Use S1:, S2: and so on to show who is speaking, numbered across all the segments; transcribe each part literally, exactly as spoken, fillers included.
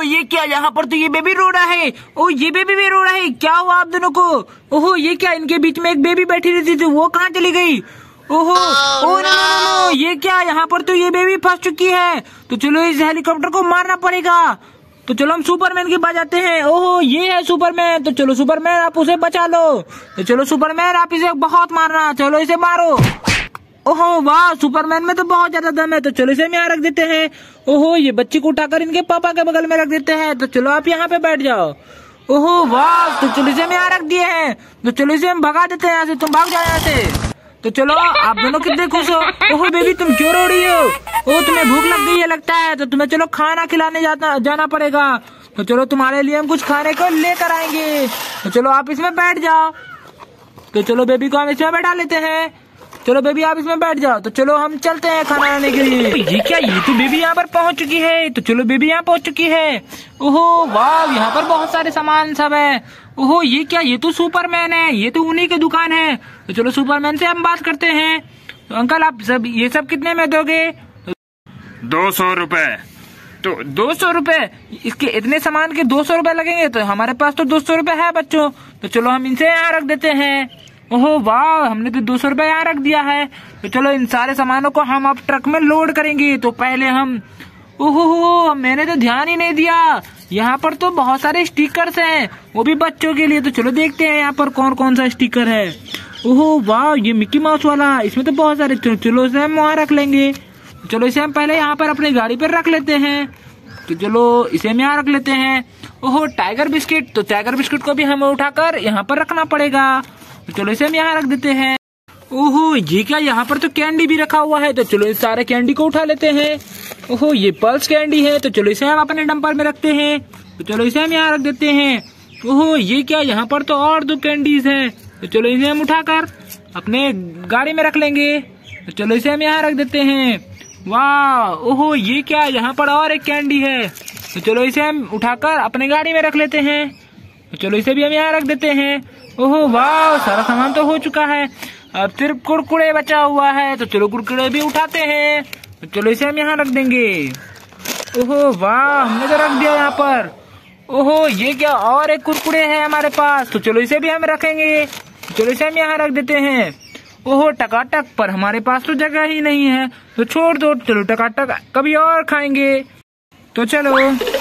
S1: ये क्या, यहाँ पर तो ये बेबी रो रहा है। ओ ये बेबी भी रो रहा है, क्या हुआ आप दोनों को? ओहो ये क्या, इनके बीच में एक बेबी बैठी रहती थी, वो कहाँ चली गई? ओहो ओ नो नो नो, ये क्या, यहाँ पर तो ये बेबी फंस चुकी है। तो चलो इस हेलीकॉप्टर को मारना पड़ेगा। तो चलो हम सुपरमैन के पास जाते हैं। ओहो ये है सुपरमैन। तो चलो सुपरमैन आप उसे बचा लो। तो चलो सुपरमैन आप इसे बहुत मारना, चलो इसे मारो। ओहो वाह, सुपरमैन में तो बहुत ज्यादा दम है। तो चलो इसे हम यहाँ रख देते हैं। ओहो ये बच्ची को उठाकर इनके पापा के बगल में रख देते हैं। तो चलो आप यहाँ पे बैठ जाओ। ओहो वाह, तो चलो इसे हम यहाँ रख दिए हैं। तो चलो इसे हम भगा देते हैं यहाँ से, तुम भाग जाओ यहाँ से। तो चलो आप दोनों कितने खुश हो। ओहो बेबी तुम क्यों रो रही हो? ओ तुम्हें भूख लग गई है लगता है, तो तुम्हें चलो खाना खिलाने जाना जाना पड़ेगा। तो चलो तुम्हारे लिए हम कुछ खाने को लेकर आएंगे। तो चलो आप इसमें बैठ जाओ। तो चलो बेबी को हम इसमें बैठा लेते हैं। चलो बेबी आप इसमें बैठ जाओ। तो चलो हम चलते हैं खाना लाने के लिए। ये क्या, ये तो बेबी यहाँ पर पहुँच चुकी है। तो चलो बेबी यहाँ पहुँच चुकी है। ओहो वाह, यहाँ पर बहुत सारे सामान सब है। ओहो ये क्या, ये तो सुपरमैन है, ये तो उन्हीं की दुकान है। तो चलो सुपरमैन से हम बात करते हैं। तो अंकल आप सब ये सब कितने में दोगे?
S2: दो सौ रुपए।
S1: तो दो सौ रुपए, इसके इतने सामान के दो सौ रुपए लगेंगे? तो हमारे पास तो दो सौ रुपए है बच्चों। तो चलो हम इनसे यहाँ रख देते हैं। ओहो वाह, हमने तो दो सौ रुपए यहाँ रख दिया है। तो चलो इन सारे सामानों को हम अब ट्रक में लोड करेंगे। तो पहले हम, ओहो मैंने तो ध्यान ही नहीं दिया, यहाँ पर तो बहुत सारे स्टिकर्स हैं, वो भी बच्चों के लिए। तो चलो देखते हैं यहाँ पर कौन कौन सा स्टिकर है। ओहो वाह, ये मिक्की माउस वाला, इसमें तो बहुत सारे। चलो, चलो इसे हम वहाँ रख लेंगे। चलो इसे हम पहले यहाँ पर अपनी गाड़ी पर रख लेते हैं। तो चलो इसे हम यहाँ रख लेते हैं। ओहो टाइगर बिस्किट, तो टाइगर बिस्किट को भी हमें उठाकर यहाँ पर रखना पड़ेगा। तो चलो इसे हम यहाँ रख देते हैं। ओहो ये क्या, यहाँ पर तो कैंडी भी रखा हुआ है। तो चलो इस सारे कैंडी को उठा लेते हैं। ओहो ये पल्स कैंडी है। तो चलो इसे हम अपने डंपर में रखते हैं। तो चलो इसे हम यहाँ रख देते हैं। ओहो ये क्या, यहाँ पर तो और दो कैंडीज हैं। तो चलो इसे हम उठाकर अपने गाड़ी में रख लेंगे। तो चलो इसे हम यहाँ रख देते हैं। वाह ओहो ये क्या, यहाँ पर और एक कैंडी है। तो चलो इसे हम उठाकर अपने गाड़ी में रख लेते हैं। तो चलो इसे भी हम यहाँ रख देते हैं। ओहो वाह, सारा सामान तो हो चुका है, अब सिर्फ कुरकुरे बचा हुआ है। तो चलो कुरकुरे भी उठाते हैं। तो चलो इसे हम यहाँ रख देंगे। ओहो वाह, हमने तो रख दिया यहाँ पर। ओहो ये क्या, और एक कुरकुरे है हमारे पास। तो चलो इसे भी हम रखेंगे। चलो इसे हम यहाँ रख देते हैं। ओहो टकाटक, पर हमारे पास तो जगह ही नहीं है, तो छोड़ दो। चलो टकाटक कभी और खाएंगे। तो चलो।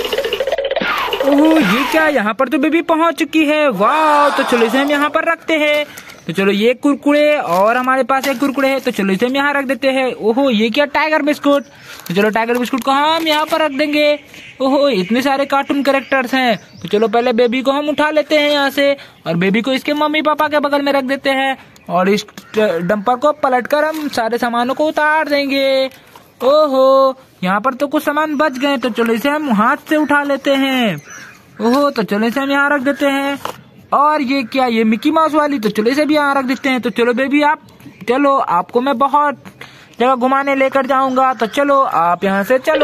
S1: ओहो ये क्या, यहाँ पर तो बेबी पहुँच चुकी है। वाह, तो चलो इसे हम यहाँ पर रखते हैं। तो चलो ये कुरकुरे और हमारे पास एक कुरकुरे है। तो चलो इसे हम यहाँ रख देते हैं। ओहो ये क्या, टाइगर बिस्कुट। तो चलो टाइगर बिस्कुट को हम यहाँ पर रख देंगे। ओहो इतने सारे कार्टून कैरेक्टर्स हैं। तो चलो पहले बेबी को हम उठा लेते हैं यहाँ से, और बेबी को इसके मम्मी पापा के बगल में रख देते हैं, और इस डंपर को पलटकर हम सारे सामानों को उतार देंगे। ओहो यहाँ पर तो कुछ सामान बच गए। तो चलो इसे हम हाथ से उठा लेते हैं। ओहो तो चलो इसे हम यहाँ रख देते हैं। और ये क्या, ये मिकी माउस वाली। तो चलो इसे भी यहाँ रख देते हैं। तो चलो बेबी आप चलो, आपको मैं बहुत जगह घुमाने लेकर जाऊंगा। तो चलो आप यहाँ से चलो।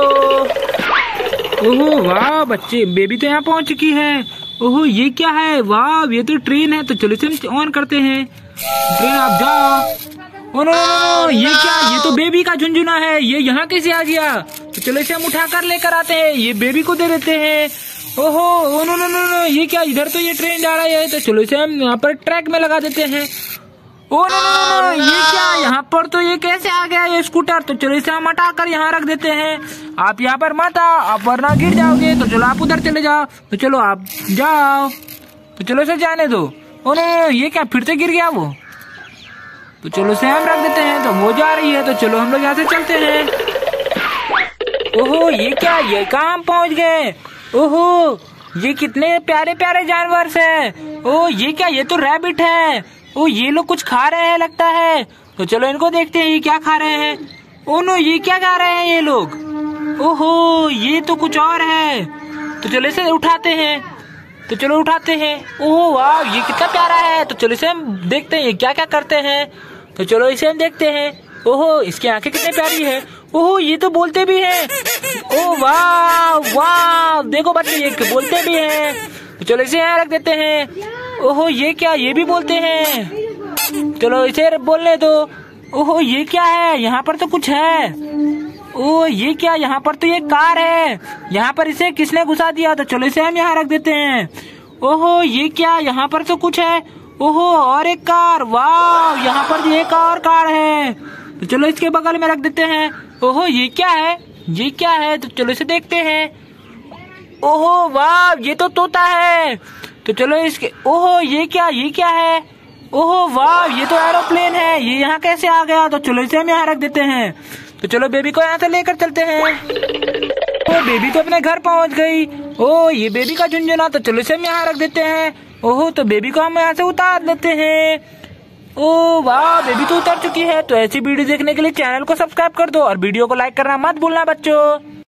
S1: ओहो वाह बच्चे, बेबी तो यहाँ पहुँच चुकी है। ओहो ये क्या है, वाह ये तो ट्रेन है। तो चलो इसे ऑन करते हैं। ट्रेन आप जाओ। ओ नो नो, ये क्या, ये तो बेबी का झुंझुना है, ये यहाँ कैसे आ गया? तो चलो इसे हम उठाकर लेकर आते हैं, ये बेबी को दे देते हैं। ओहो ओ नो नो नो, ये क्या, इधर तो ये ट्रेन जा रही है। तो चलो इसे हम यहाँ पर ट्रैक में लगा देते हैं। ओ नो नो नो, ये क्या, यहाँ पर तो ये कैसे आ गया ये स्कूटर? तो चलो इसे हम हटाकर यहाँ रख देते हैं। आप यहाँ पर मत आओ, आप वरना गिर जाओगे। तो चलो आप उधर चले जाओ। तो चलो आप जाओ। तो चलो इसे जाने दो। ओ नो, ये क्या, फिर से गिर गया वो। तो चलो इसे हम रख देते हैं। तो वो जा रही है। तो चलो हम लोग यहाँ से चलते हैं। ओहो ये क्या, ये कहाँ हम पहुँच गए? ओहो ये कितने प्यारे प्यारे जानवर है। ओ ये क्या, ये तो रैबिट है। ओ ये लोग कुछ खा रहे हैं लगता है। तो चलो इनको देखते हैं ये क्या खा रहे हैं। ओ नो, ये क्या खा रहे हैं ये लोग? ओहो ये तो कुछ और है। तो चलो इसे उठाते हैं। तो चलो उठाते हैं। ओह वाह, ये कितना प्यारा है। तो चलो इसे हम देखते हैं ये क्या क्या करते हैं। तो चलो इसे हम देखते हैं। ओहो इसकी आंखें कितनी प्यारी है। ओहो ये तो बोलते भी हैं। ओह वाह वाह, देखो बच्चे ये बोलते भी हैं। तो चलो इसे यहाँ रख देते हैं। ओहो ये क्या, ये भी बोलते हैं। चलो इसे बोलने दो। ओहो ये क्या है, यहाँ पर तो कुछ है। ओ ये क्या, यहाँ पर तो ये कार है, यहाँ पर इसे किसने घुसा दिया? तो चलो इसे हम यहाँ रख देते हैं। ओहो ये क्या, यहाँ पर तो कुछ है। ओहो और एक कार, वाह यहाँ पर एक और कार है। तो चलो इसके बगल में रख देते हैं। ओहो ये क्या है, ये क्या है? तो चलो इसे देखते हैं। ओहो वाह ये तो तोता है। तो चलो इसके, ओहो ये क्या, ये क्या है? ओहो वाह ये तो एरोप्लेन है, ये यहाँ कैसे आ गया? तो चलो इसे हम यहाँ रख देते हैं। तो चलो बेबी को यहाँ से लेकर चलते हैं। ओ बेबी तो अपने घर पहुँच गई। ओ ये बेबी का झुंझुना, तो चलो इसे हम यहाँ रख देते हैं। ओहो तो बेबी को हम यहाँ से उतार लेते हैं। ओ वाह बेबी तो उतर चुकी है। तो ऐसी वीडियो देखने के लिए चैनल को सब्सक्राइब कर दो और वीडियो को लाइक करना मत भूलना बच्चों।